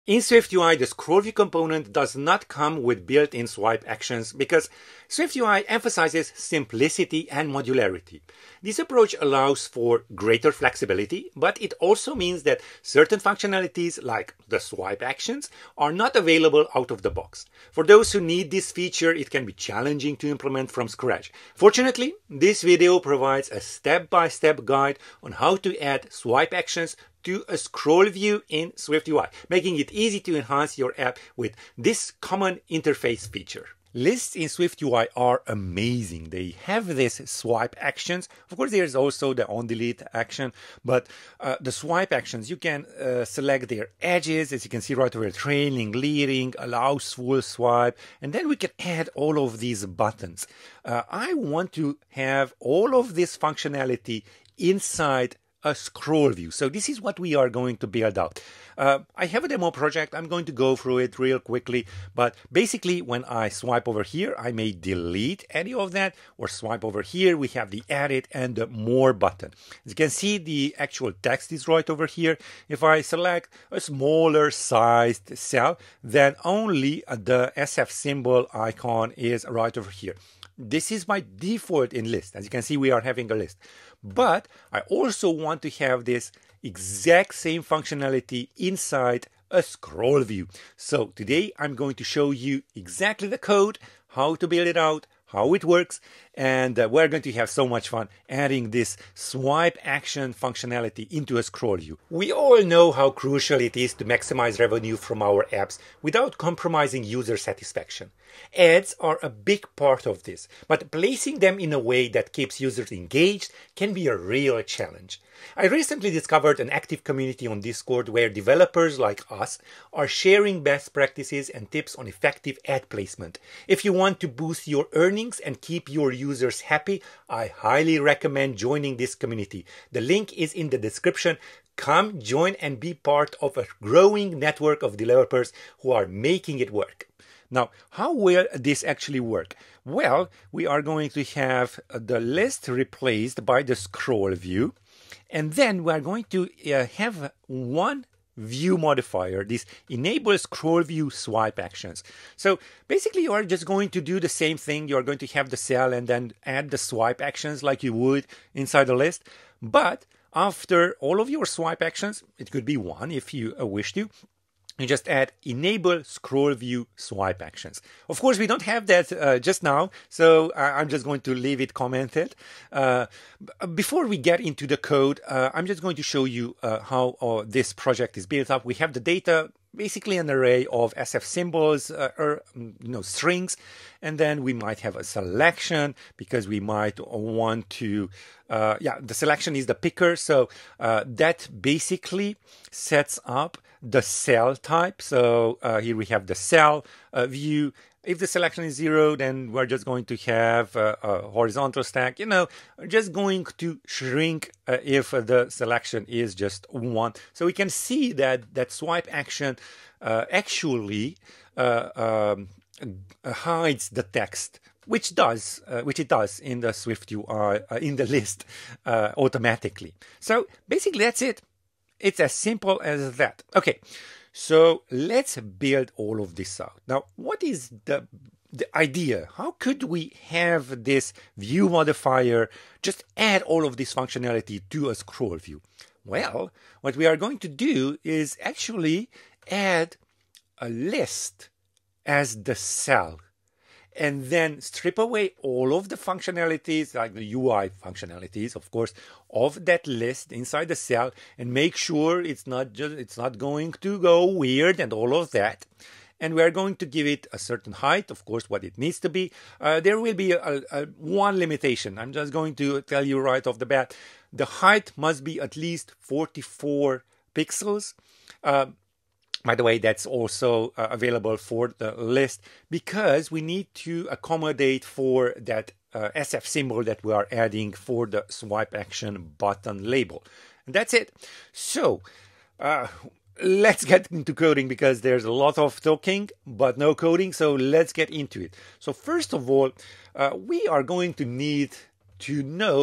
In SwiftUI, the ScrollView component does not come with built-in swipe actions because SwiftUI emphasizes simplicity and modularity. This approach allows for greater flexibility, but it also means that certain functionalities, like the swipe actions, are not available out of the box. For those who need this feature, it can be challenging to implement from scratch. Fortunately, this video provides a step-by-step guide on how to add swipe actions to a scroll view in SwiftUI, making it easy to enhance your app with this common interface feature. Lists in SwiftUI are amazing. They have these swipe actions. Of course, there's also the onDelete action, but the swipe actions, you can select their edges, as you can see right over here, trailing, leading, allows full swipe, and then we can add all of these buttons. I want to have all of this functionality inside a scroll view. So this is what we are going to build out. I have a demo project. I'm going to go through it real quickly, but basically when I swipe over here, I may delete any of that, or swipe over here, we have the edit and the more button. As you can see, the actual text is right over here. If I select a smaller sized cell, then only the SF symbol icon is right over here. This is my default in list. As you can see, we are having a list. But I also want to have this exact same functionality inside a scroll view. So today I'm going to show you exactly the code, how to build it out, how it works, and we're going to have so much fun adding this swipe action functionality into a scroll view. We all know how crucial it is to maximize revenue from our apps without compromising user satisfaction. Ads are a big part of this, but placing them in a way that keeps users engaged can be a real challenge. I recently discovered an active community on Discord where developers like us are sharing best practices and tips on effective ad placement. If you want to boost your earnings and keep your users happy, I highly recommend joining this community. The link is in the description. Come join and be part of a growing network of developers who are making it work. Now, how will this actually work? Well, we are going to have the list replaced by the scroll view. And then we're going to have one view modifier, this enable scroll view swipe actions. So basically you are just going to do the same thing. You're going to have the cell and then add the swipe actions like you would inside the list. But after all of your swipe actions, it could be one if you wish to, you just add enable scroll view swipe actions. Of course, we don't have that just now, so I'm just going to leave it commented. Before we get into the code, I'm just going to show you how this project is built up. We have the data, basically an array of SF symbols or strings, and then we might have a selection because we might want to the selection is the picker, so that basically sets up the cell type. So here we have the cell view. If the selection is 0, then we're just going to have a horizontal stack. Just going to shrink if the selection is just 1. So we can see that swipe action actually hides the text, which it does in the SwiftUI in the list automatically. So basically that's it. It's as simple as that. Okay, so let's build all of this out. Now, what is the idea? How could we have this view modifier just add all of this functionality to a scroll view? Well, what we are going to do is actually add a list as the cell, and then strip away all of the functionalities, like the UI functionalities, of course, of that list inside the cell, and make sure it's not going to go weird and all of that. And we're going to give it a certain height, of course, what it needs to be. There will be one limitation. I'm just going to tell you right off the bat. The height must be at least 44 pixels. By the way, that's also available for the list because we need to accommodate for that SF symbol that we are adding for the swipe action button label. And that's it. So let's get into coding because there's a lot of talking but no coding. So let's get into it. So first of all, we are going to need to know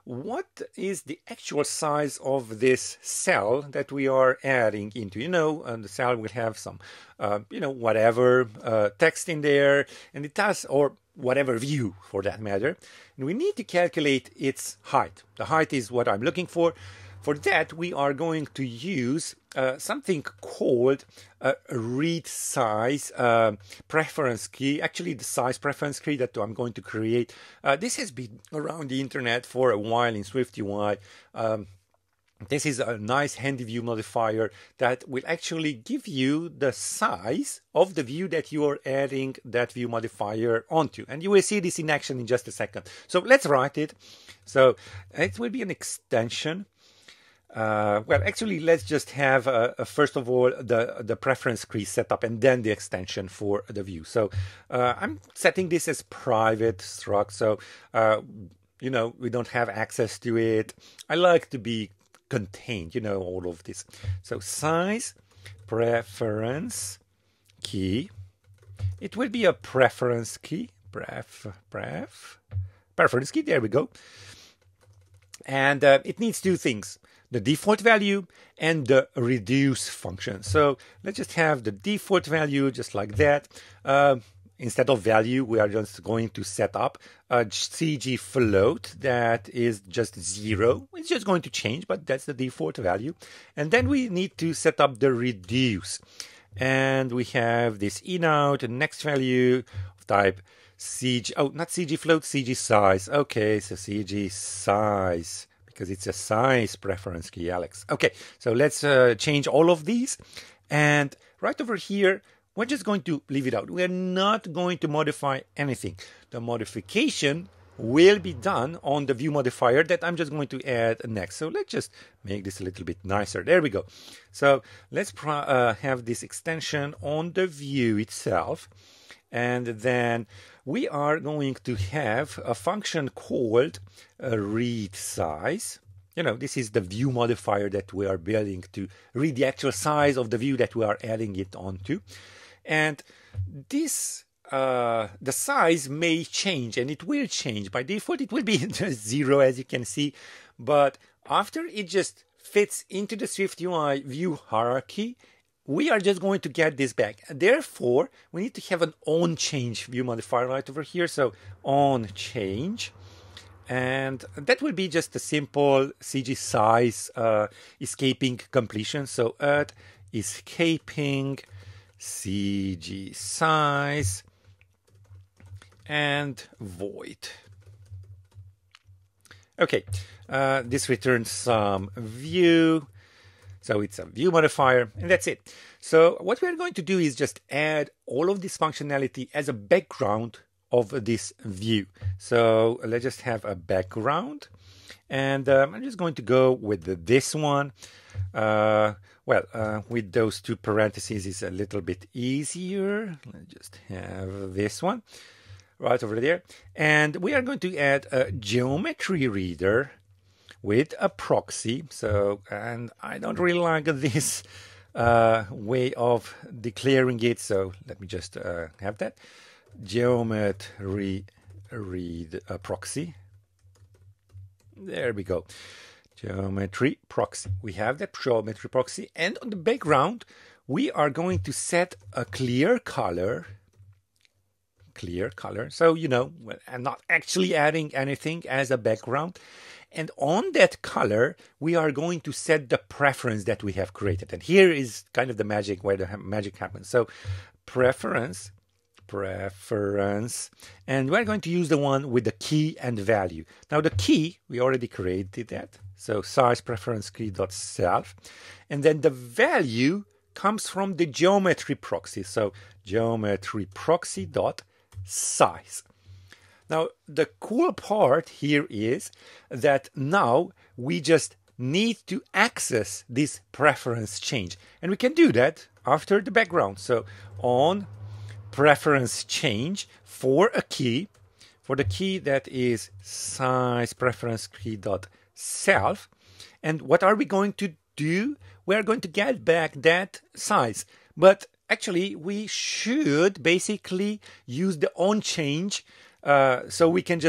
what is the actual size of this cell that we are adding into? The cell will have some, whatever text in there, and it does, or whatever view for that matter. And we need to calculate its height. The height is what I'm looking for. For that, we are going to use something called a read size preference key. Actually, the size preference key that I'm going to create. This has been around the internet for a while in SwiftUI. This is a nice handy view modifier that will actually give you the size of the view that you are adding that view modifier onto. And you will see this in action in just a second. So let's write it. So it will be an extension. Well, actually, let's just have, first of all, the preference key set up and then the extension for the view. So I'm setting this as private struct. So, we don't have access to it. I like to be contained, all of this. So size preference key. It will be a preference key. Preference key. There we go. And it needs two things: the default value and the reduce function. So let's just have the default value just like that. Instead of value, we are just going to set up a CG float that is just 0. It's just going to change, but that's the default value. And then we need to set up the reduce. And we have this inout and next value of type CG, not CG float, CG size. Okay, so CG size, because it's a size preference key, Alex. Okay, so let's change all of these. And right over here, we're just going to leave it out. We're not going to modify anything. The modification will be done on the view modifier that I'm just going to add next. So let's just make this a little bit nicer. There we go. So let's have this extension on the view itself. And then we are going to have a function called read size. This is the view modifier that we are building to read the actual size of the view that we are adding it onto. And this, the size may change, and it will change. By default, it will be just 0, as you can see. But after it just fits into the SwiftUI view hierarchy, we are just going to get this back. Therefore, we need to have an onChange view modifier right over here. So onChange. And that will be just a simple CG size escaping completion. So at escaping CG size and void. Okay, this returns some view. So it's a view modifier, and that's it. So what we're going to do is just add all of this functionality as a background of this view. So let's just have a background, and I'm just going to go with this one. With those two parentheses is a little bit easier. Let's just have this one right over there. And we are going to add a geometry reader with a proxy. So, and I don't really like this way of declaring it. So let me just have that. Geometry read proxy. There we go. Geometry proxy. We have that geometry proxy, and on the background we are going to set a clear color. So I'm not actually adding anything as a background, and on that color we are going to set the preference that we have created. And here is kind of the magic, where the magic happens. So preference, and we're going to use the one with the key and value. Now the key, we already created that. So size preference key dot self, and then the value comes from the geometry proxy. So geometry proxy dot size. Now the cool part here is that now we just need to access this preference change, and we can do that after the background. So on preference change for a key, for the key that is size preference key dot self. And what are we going to do? We are going to get back that size, but actually we should basically use the onChange, so we can just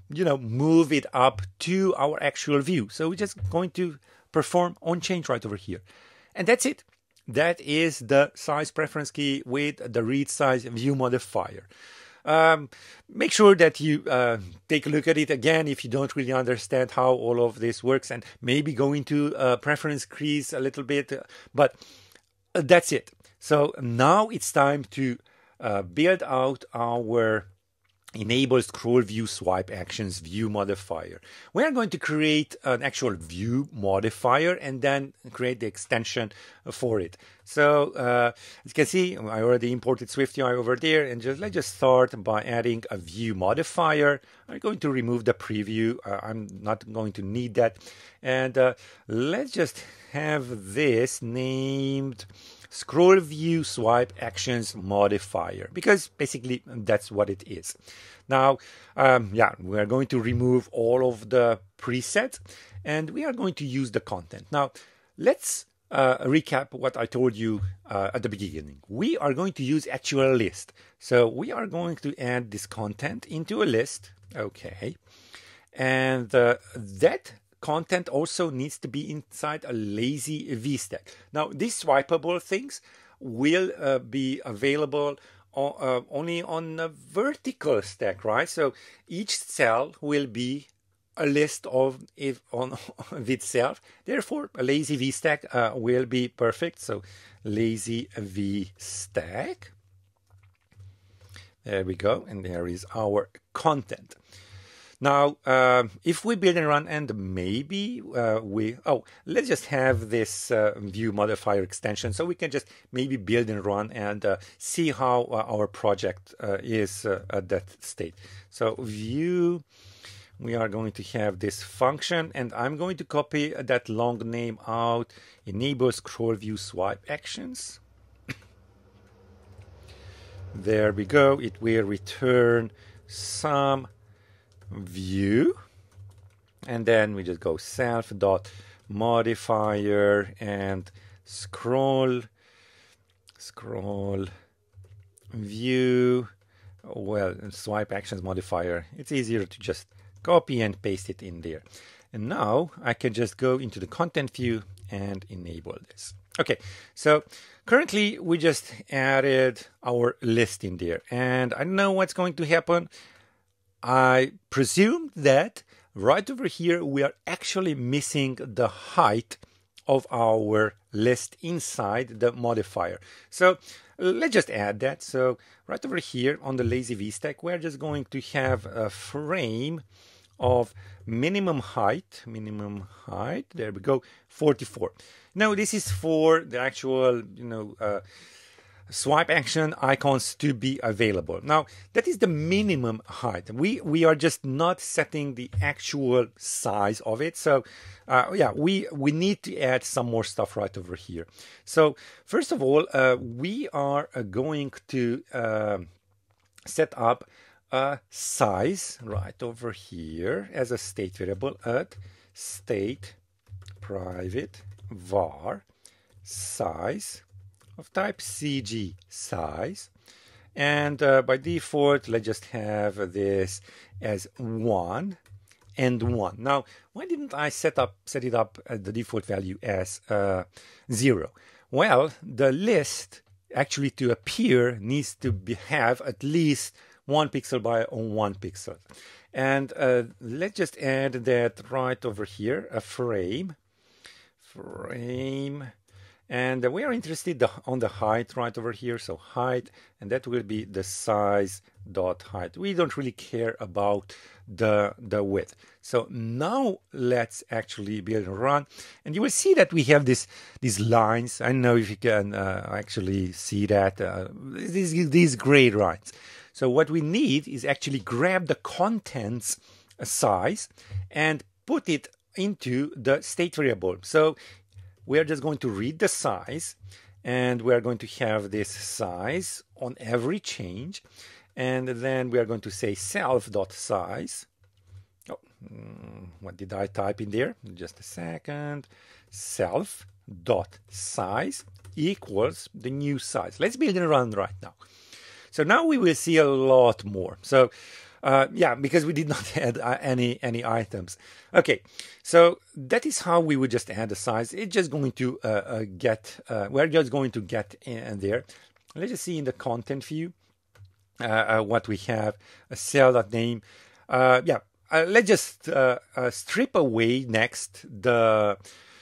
move it up to our actual view. So we're just going to perform on change right over here. And that's it. That is the size preference key with the read size view modifier. Make sure that you take a look at it again if you don't really understand how all of this works, and maybe go into preference keys a little bit, but that's it. So now it's time to build out our enable scroll view swipe actions view modifier. We are going to create an actual view modifier and then create the extension for it. So as you can see, I already imported SwiftUI over there, and let's just start by adding a view modifier. I'm going to remove the preview. I'm not going to need that. And let's just have this named scroll view swipe actions modifier, because basically that's what it is. Now, we are going to remove all of the presets, and we are going to use the content. Now, let's recap what I told you at the beginning. We are going to use actual list. So we are going to add this content into a list. Okay. And that content also needs to be inside a lazy VStack. Now, these swipeable things will be available only on a vertical stack, right? So each cell will be a list of itself. Therefore, a lazy VStack will be perfect. So lazy VStack. There we go. And there is our content. Now, if we build and run, and maybe let's just have this view modifier extension, so we can just maybe build and run and see how our project is at that state. So view, we are going to have this function, and I'm going to copy that long name out, enable scroll view swipe actions. There we go. It will return some view, and then we just go self dot modifier and scroll view, swipe actions modifier. It's easier to just copy and paste it in there. And now I can just go into the content view and enable this. Okay, so currently we just added our list in there, and I don't know what's going to happen. I presume that right over here we are actually missing the height of our list inside the modifier. So let's just add that. So right over here on the lazy VStack, we're just going to have a frame of minimum height. There we go, 44. Now this is for the actual, swipe action icons to be available. Now that is the minimum height. We are just not setting the actual size of it. So we need to add some more stuff right over here. So first of all, we are going to set up a size right over here as a state variable at state private var size of type CG size, and by default let's just have this as 1 and 1. Now, why didn't I set it up at the default value as 0? Well, the list actually to appear needs to have at least 1 pixel by 1 pixel, and let's just add that right over here, a frame, and we are interested on the height right over here. So height, and that will be the size dot height. We don't really care about the width. So now let's actually build and run, and you will see that we have these lines. I don't know if you can actually see that, these gray lines. So what we need is actually grab the contents size and put it into the state variable. So we are just going to read the size, and we are going to have this size on every change, and then we are going to say self.size. What did I type in there? Just a second. Self.size equals the new size. Let's build and run right now. So now we will see a lot more. So Yeah, because we did not add any items. Okay, so that is how we would just add the size. It's just going to we're just going to get in there. Let's just see in the content view what we have. A cell.name. Yeah, let's just strip away next the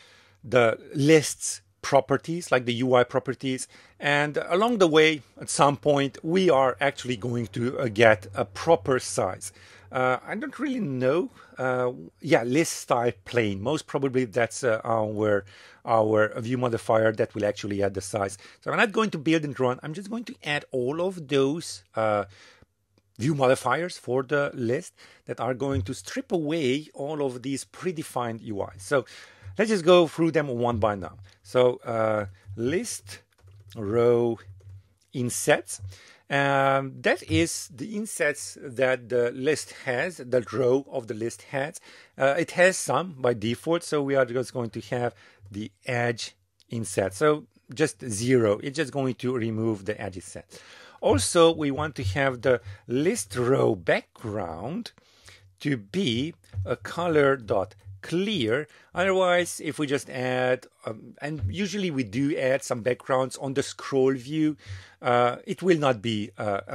lists properties, like the UI properties, and along the way at some point we are actually going to get a proper size. I don't really know. Yeah, list style plain, most probably that's our view modifier that will actually add the size. So I'm not going to build and run, I'm just going to add all of those view modifiers for the list that are going to strip away all of these predefined UIs. So let's just go through them one by now. So list row insets. That is the insets that the list has, the row of the list has. It has some by default, so we are just going to have the edge inset. So just 0, it's just going to remove the edge inset. Also, we want to have the list row background to be a color.clear. Otherwise, if we just add, and usually we do add some backgrounds on the scroll view, it will not be,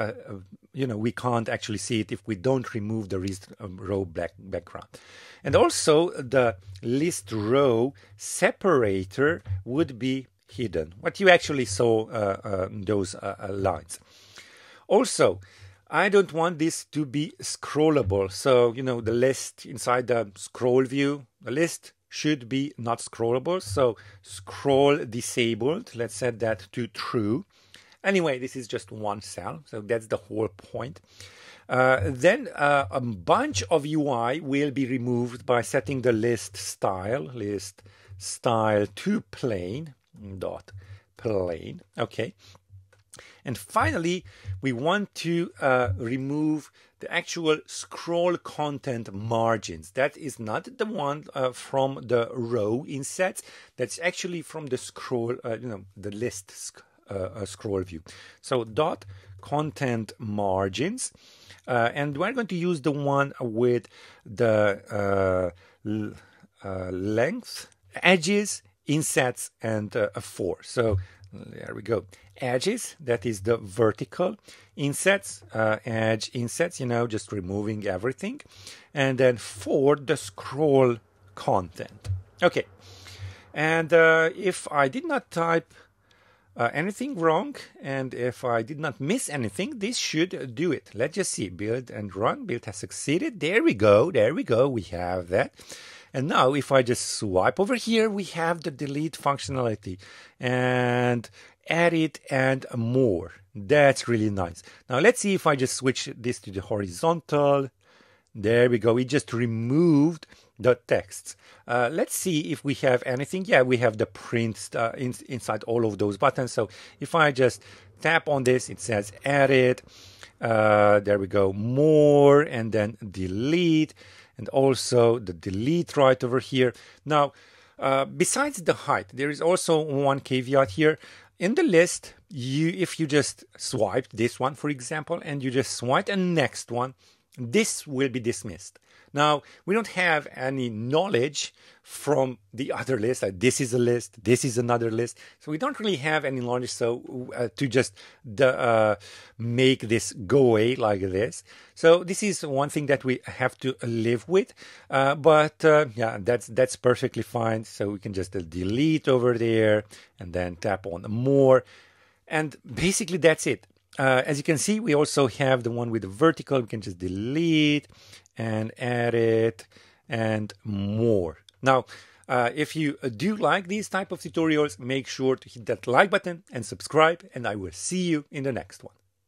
we can't actually see it if we don't remove the list row background. And also the list row separator would be hidden. What you actually saw those lines. Also, I don't want this to be scrollable. So, the list inside the scroll view, the list should be not scrollable. So scroll disabled. Let's set that to true. Anyway, this is just one cell. So that's the whole point. Then a bunch of UI will be removed by setting the list style to plain. .plain. Okay. And finally, we want to remove the actual scroll content margins. That is not the one from the row insets. That's actually from the scroll, the list scroll view. So dot content margins, and we're going to use the one with the length, edges, insets, and 4. So there we go. Edges, that is the vertical. Insets, edge insets, just removing everything. And then 4, the scroll content. Okay. And if I did not type anything wrong, and if I did not miss anything, this should do it. Let's just see. Build and run. Build has succeeded. There we go. There we go. We have that. And now if I just swipe over here, we have the delete functionality and edit and more. That's really nice. Now let's see if I just switch this to the horizontal. There we go. We just removed the texts. Let's see if we have anything. Yeah, we have the print inside all of those buttons. So if I just tap on this, it says edit. There we go. More, and then delete. And also the delete right over here. Now, besides the height, there is also one caveat here. In the list, if you just swipe this one, for example, and you just swipe the next one, this will be dismissed. Now, we don't have any knowledge from the other list. Like this is a list, this is another list. So we don't really have any knowledge to just make this go away like this. So this is one thing that we have to live with. But yeah, that's perfectly fine. So we can just delete over there and then tap on more. And basically that's it. As you can see, we also have the one with the vertical. We can just delete and edit and more. Now, if you do like these type of tutorials, make sure to hit that like button and subscribe, and I will see you in the next one.